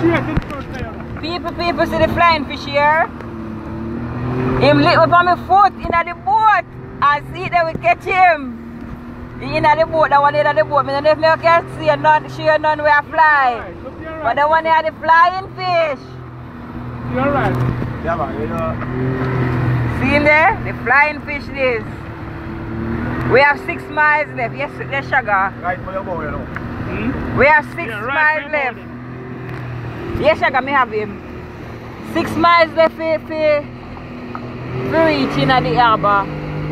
People see the flying fish here. Him lit up on my foot in the boat. And see that we catch him. He in the boat, the one in the boat. I don't know if I can see none, share none where I fly. Right, but the one here, the flying fish. You're right. Yeah, man, you know. See him there? The flying fish this. We have 6 miles left. Yes, Sugar. Right for your boy, you know. We have 6 miles left. Yes, Sugar, me have him. 6 miles left for reach in the harbour.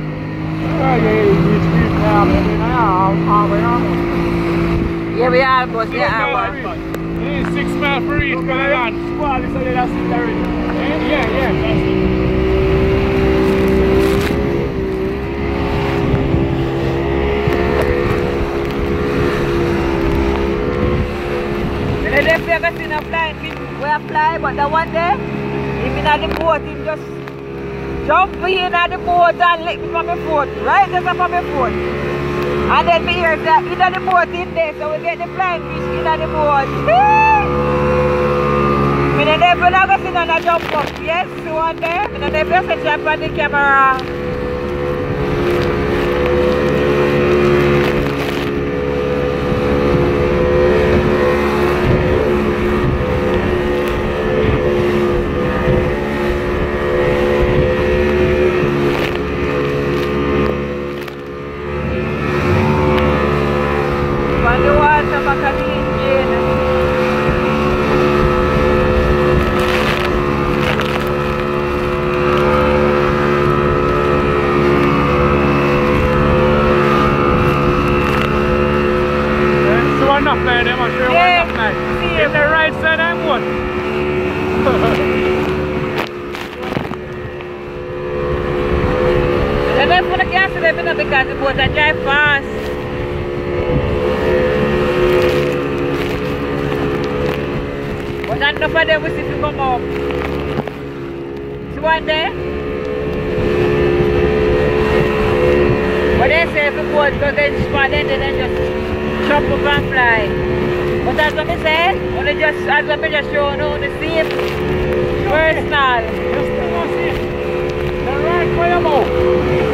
Yeah, we are, but the harbour. 6 miles for each, come on. Squad is already that's it already. Yeah, that's it. If you ever seen a flying fish, we are fly, but the one there, even at the boat, he just jump in at the boat and lick me from my foot, right just up on my foot. And then me hear that in the boat in there, so we get the flying fish in the boat. I never seen on a jump up, yes, one there. I never seen jump on the camera. Because the boat drive fast. But not enough of them we see to come up. See one there? But they say if the boat go get spot then they just chop up and fly. But as I said, only just as I just show you the safe personal. Just the right for your mouth.